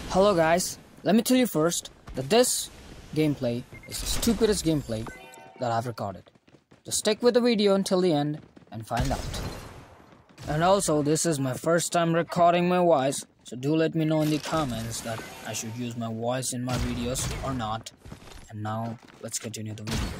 Hello guys, let me tell you first that this gameplay is the stupidest gameplay that I've recorded. Just stick with the video until the end and find out. And also, this is my first time recording my voice, so do let me know in the comments that I should use my voice in my videos or not. And now, let's continue the video.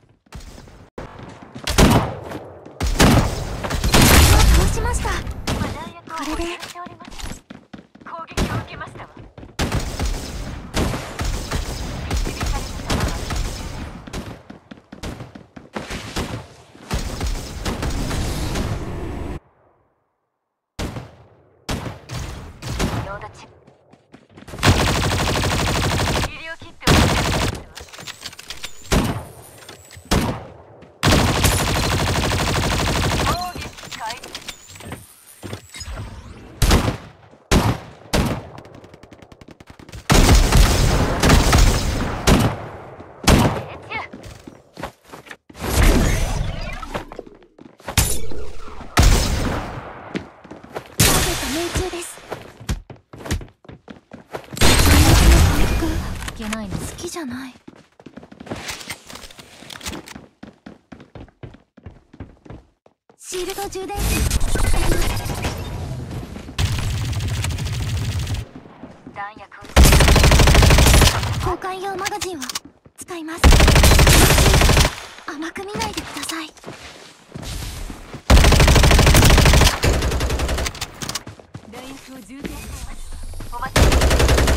シールド充電弾薬交換用マガジンを使います。甘く見ないでください。弾薬を充填しています。お待ちください。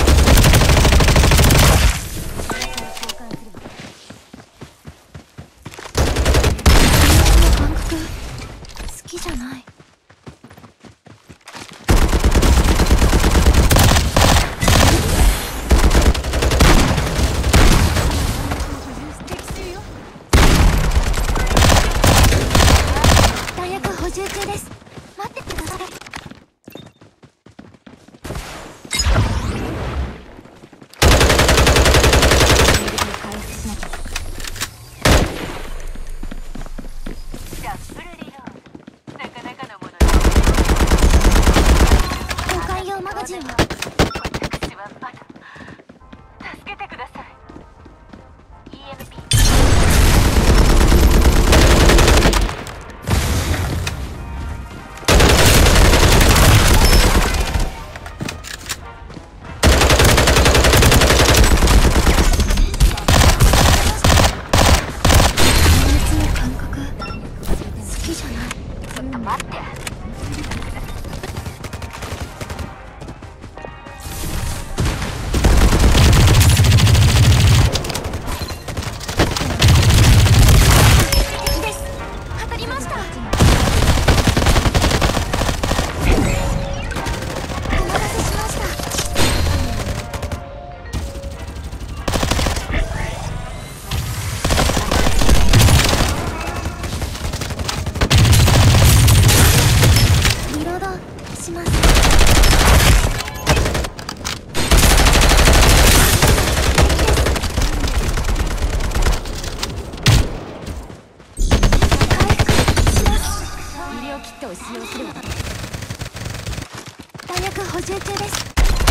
補充中です。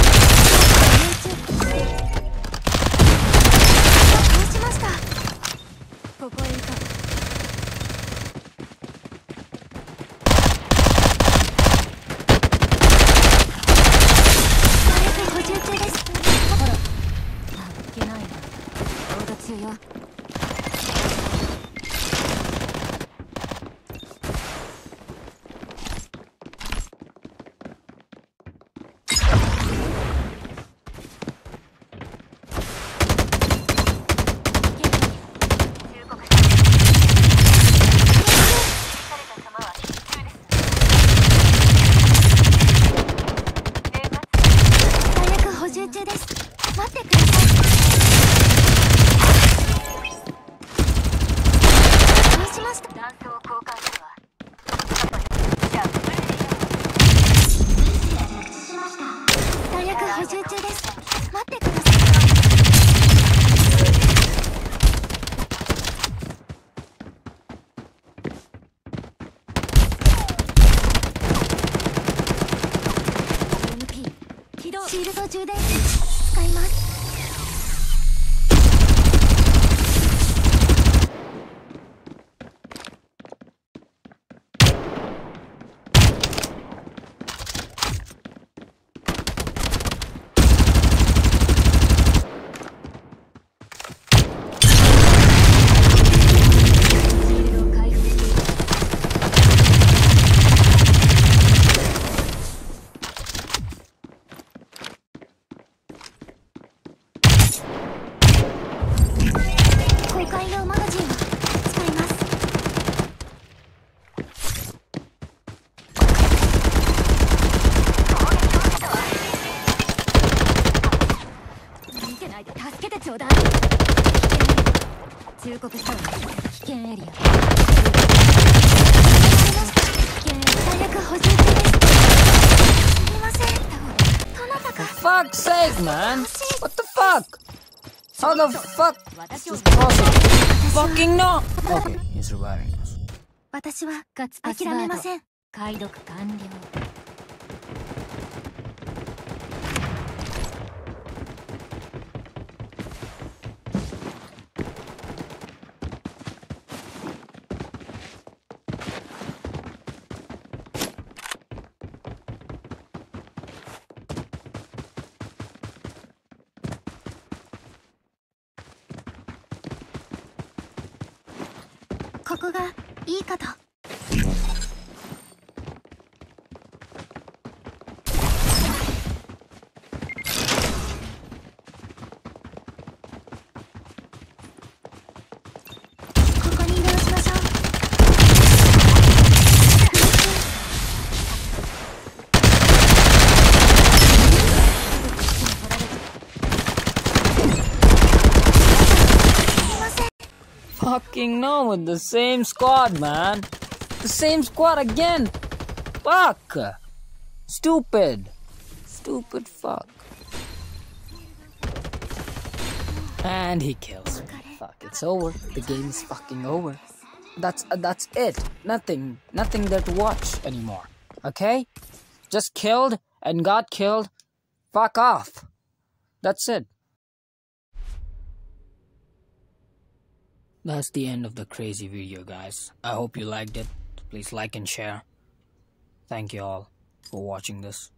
倒しました。ここへ行こう。補充中です。ほら、あっけないな。強打中よ。 シールド充電器使います。通告したわ。危険エリア。最悪補充中です。すみません。どなたか。 For fuck's sake, man! What the fuck? How the fuck? Just crossing. Fucking no! Okay, he's reviving us. 私は諦めません。解読完了。ここがいいかと。ここに移動しましょう。 Fucking no, with the same squad, man. The same squad again. Fuck. Stupid. Stupid fuck. And he kills me. Fuck, it's over. The game is fucking over. That's it. Nothing there to watch anymore. Okay? Just killed and got killed. Fuck off. That's it. That's the end of the crazy video, guys. I hope you liked it. Please like and share. Thank you all for watching this.